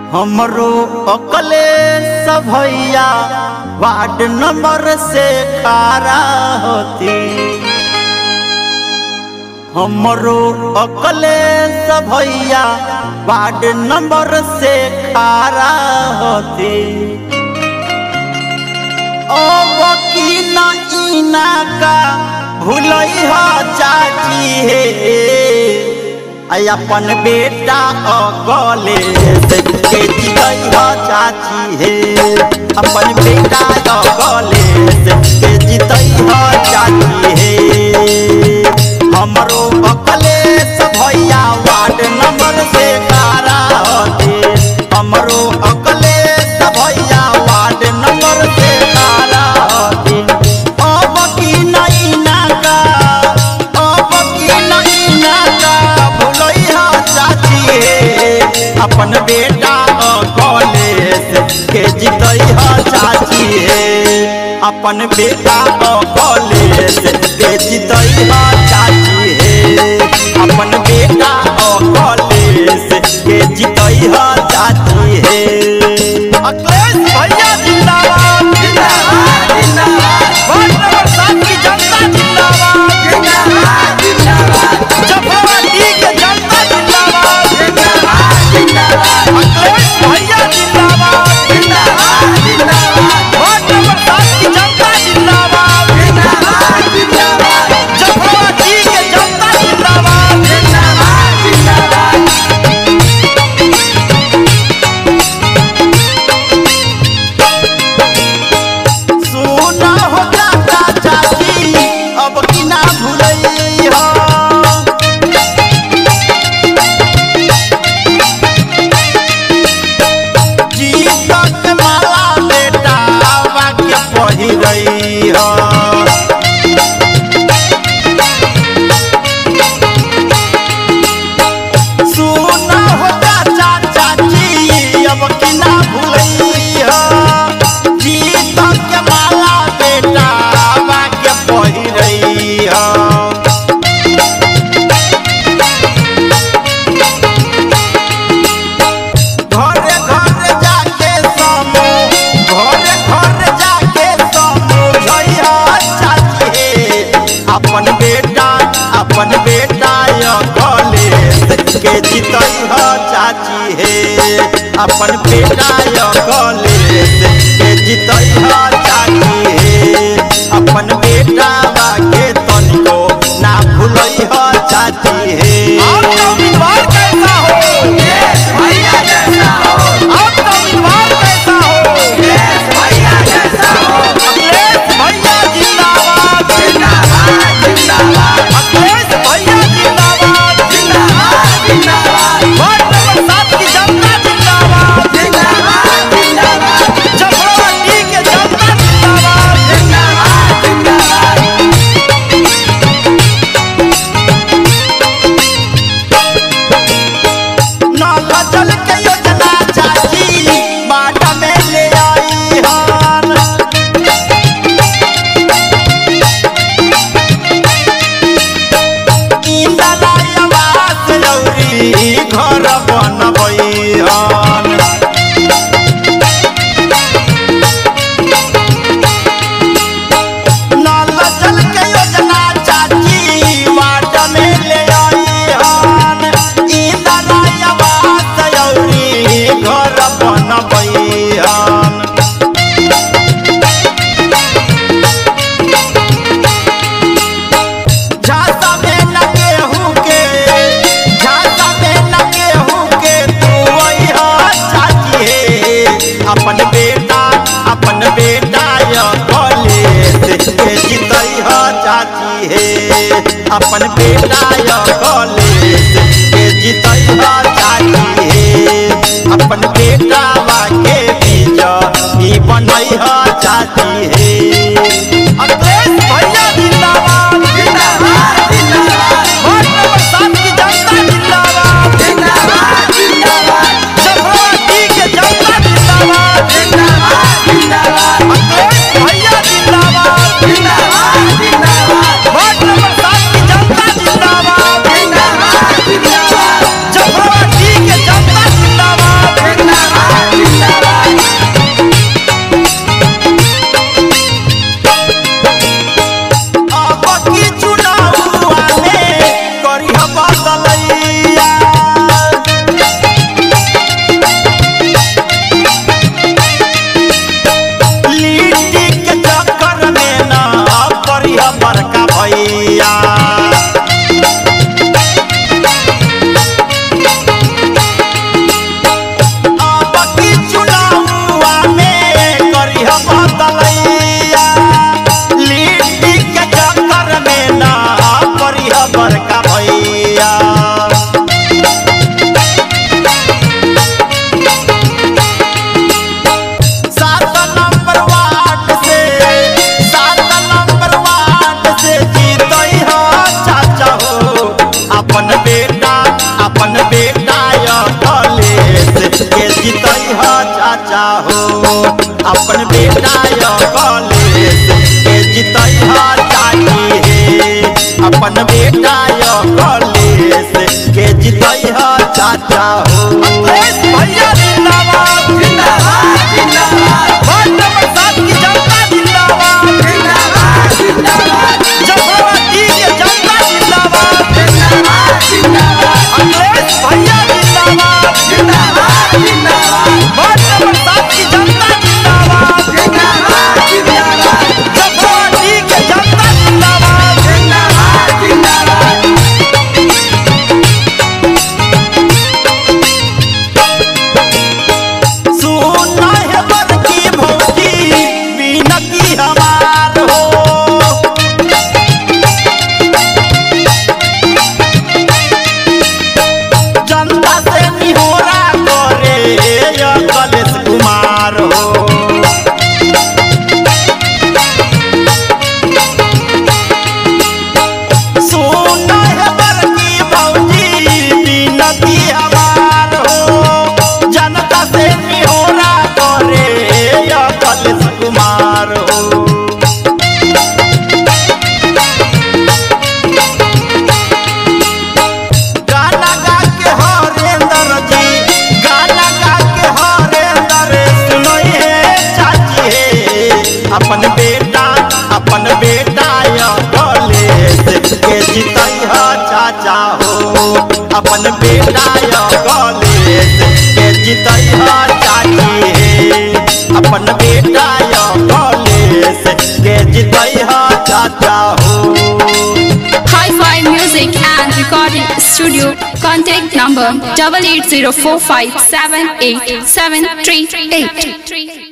हमरो अकले सभैया ward number से खारा होती। हमरो अकले सभैया वार्ड नंबर से खारा होती। ओ वकील इना का भूलई हो चाची हे अपन बेटा अगले से के जीतई हो चाची हे। अपन बेटा अगले से के जीतई हो चाची हे। हमरो अकले सभैया वार्ड नंबर से खारा होते। हमरो अकले सभैया वार्ड नंबर से खारा होते। अब की नहीं नाका, अब की नहीं नाका भूलई हो चाची हे। अपन बेटा अगले से के जीतई हो चाची हे। अपन बेटा अगले से के जीतई हो चाची हे। अपन बेटा अगले से के जीतई हो चाची हे। अखिलेश भैया जिंदाबाद जिंदाबाद जिंदाबाद। वार्ड नंबर 7 की जनता जिंदाबाद जिंदाबाद जिंदाबाद। जफराबादी के जनता जिंदाबाद जिंदाबाद जिंदाबाद। अखिलेश भैया जिंदाबाद जिंदाबाद जिंदाबाद। वार्ड नंबर 7 की जनता जिंदाबाद जिंदाबाद जिंदाबाद। जफराबादी के जनता जिंदाबाद जिंदाबाद जिंदाबाद। सुना हो चाचा चाची अब की ना भूलई हो। जीतक माला बेटा वाक्य पहिरई हो। सुना हो चाचा चाची अब की ना भूलई हो। जीतक माला बेटा वाक्य पहिरई हो। घरे घरे जाके समूह, घरे घरे जाके समूझइया चाची हे। अपन बेटा अगले से के जीतई हो चाची हे। अपन बेटा अगले से के जीतई हो चाची हे। अपन बेटा के तनिको ना भूलई हो चाची हे। आपका उम्मीदवार कैसा हो? यस भैया जैसा हो। आपका उम्मीदवार कैसा हो? यस भैया जैसा हो। अखिलेश भैया जिंदाबाद जिंदाबाद जिंदाबाद। अखिलेश भैया जिंदाबाद जिंदाबाद जिंदाबाद। वार्ड नंबर 7 की जनता जिंदाबाद जिंदाबाद जिंदाबाद। जफराबादी के जनता जिंदाबाद जिंदाबाद जिंदाबाद। नल जल के योजना चाची बाट में ले आई हन। इंदिरा आवास लौरी घर बनबई हन। नल जल के योजना चाची वार्ड में ले आई हन। इंदिरा आवास लौरी घर बनबई हन। झांसा में न गेहूं के, झांसा में न गेहूं के तू वही हो चाची हे। अपन बेटा अगले से के जीतई हो चाची हे। अपन बेटा अगले से के जीतई हो चाची हे। अपन बेटा के बीज ही बनई हो चाची हे। अखिलेश भैया जिंदाबाद जिंदाबाद जिंदाबाद। वार्ड नंबर 7 की जनता जिंदाबाद जिंदाबाद जिंदाबाद। जफराबादी के जनता जिंदाबाद जिंदाबाद जिंदाबाद। अखिलेश भैया जिंदाबाद जिंदाबाद जिंदाबाद। वार्ड नंबर 7 की जनता जिंदाबाद जिंदाबाद जिंदाबाद। जफराबादी के जनता जिंदाबाद जिंदाबाद। अपन बेटा अखिलेश के जितई ह चाची हे अपन बेटा अखिलेश के जितई ह चाचा हो। भैया जिंदाबाद जिंदाबाद जिंदाबाद वार्ड नंबर 7 की जनता जिंदाबाद जिंदाबाद जिंदाबाद जफराबादी की जनता जिंदाबाद जिंदाबाद जिंदाबाद अखिलेश भैया जिंदाबाद जिंदाबाद जिंदाबाद वार्ड नंबर 7 की जनता जिंदाबाद जिंदाबाद जिंदाबाद जफराबादी की जनता जिंदाबाद जिंदाबाद जिंदाबाद। सुना है बर की भौजी बिनती हमार हो जनता से निहोरा करे अखिलेश कुमार हो। सुना है बर की भौजी बिनती हमार हो जनता से निहोरा करे अखिलेश कुमार हो। गाना गा के हरेंद्र जी गाना गा के हरेंद्र सुनई है चाची हे अपन बेटा अखिलेश के जितई ह चाचा हो अपन बेटा अखिलेश के जितई ह चाची हे अपन बेटा अखिलेश के जितई ह चाचा हो। Hi-Fi Music and Recording Studio. Contact number 8804578738.